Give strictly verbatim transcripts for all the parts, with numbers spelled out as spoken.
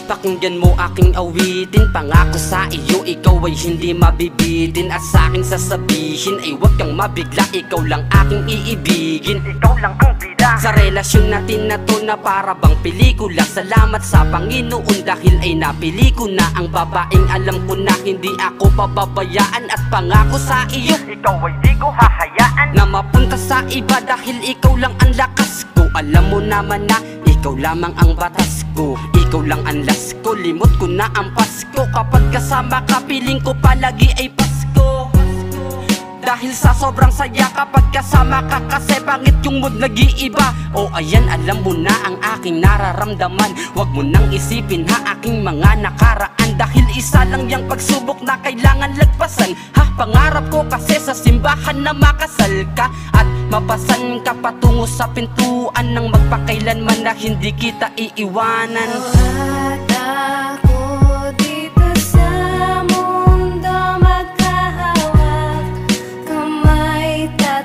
Pakinggan mo aking awitin, pangako sa iyo ikaw ay hindi mabibitin. At sa aking sasabihin ay huwag kang mabigla, ikaw lang aking iibigin, ikaw lang ang bida sa relasyon natin na to na para bang pelikula. Salamat sa Panginoon dahil ay napili ko na ang babaeng alam ko na hindi ako pababayaan. At pangako sa iyo, ikaw ay di ko hahayaan na mapunta sa iba dahil ikaw lang ang lakas ko. Alam mo naman na ikaw lamang ang batas ko, ikaw lang ang las ko. Limot ko na ang Pasko, kapag kasama ka piling ko palagi ay Pasko. Dahil sa sobrang saya kapag kasama ka, kasi pangit yung mood nag-iiba. O ayan, alam mo na ang aking nararamdaman. Huwag mo nang isipin ha aking mga nakaraan, dahil isa lang yung pagsubok na kailangan lagpasan. Ha, pangarap ko kasi sa simbahan na makasal ka at mapasan ka patungo sa pintuan ng magpakailanman na hindi kita iiwanan. At ako dito sa mundo magkahawak, kamay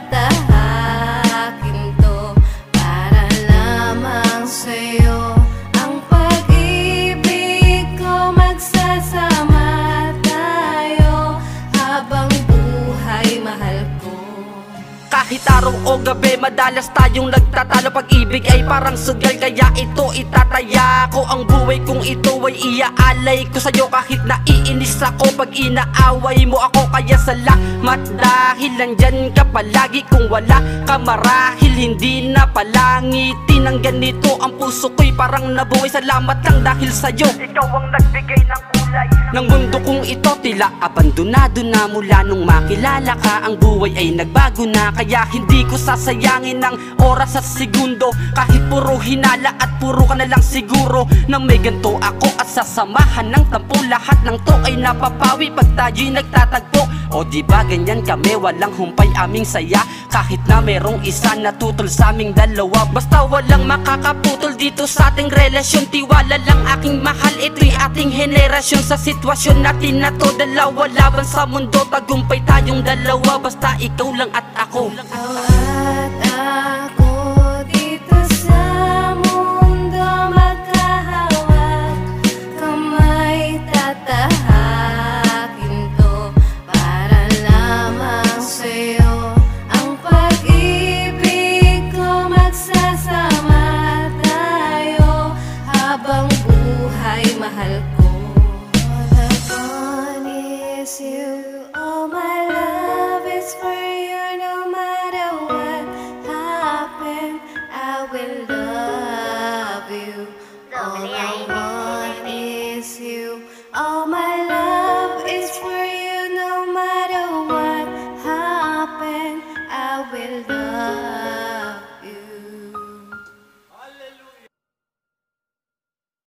tatahakin to para lamang sa'yo. Ang pag-ibig ko magsasama tayo habang buhay mahal ko. Kahit araw o gabi, madalas tayong nagtatalo. Pag-ibig ay parang sugal, kaya ito itataya ko. Ang buhay kong ito ay iaalay ko sa'yo. Kahit naiinis ako pag inaaway mo ako, kaya salamat dahil nandyan ka palagi. Kung wala ka marahil hindi na palangitin ng ganito ang puso ko'y parang nabuhay. Salamat lang dahil sa'yo, ikaw ang nagbigay ng kulay ng mundo kong ito tila abandonado na. Mula nung makilala ka, ang buhay ay nagbago na. Kaya hindi ko sasayangin ng oras at segundo, kahit puro hinala at puro ka na lang siguro na may ganto ako. At sasamahan ng tampo, lahat ng to ay napapawi pag tayo'y nagtatagpo. O diba ganyan kami, walang humpay aming saya, kahit na merong isa na tutol sa aming dalawa. Basta walang makakaputol dito sa ating relasyon. Tiwala lang aking mahal, ito'y ating henerasyon. Sa sitwasyon natin na to, dalawa laban sa mundo, tagumpay tayong dalawa, basta ikaw lang at ako. At ako dito sa mundo magkahawak, kamay tatahakin to para lamang sa'yo. Ang pag-ibig ko magsasama tayo habang buhay mahal ko. All I want is you.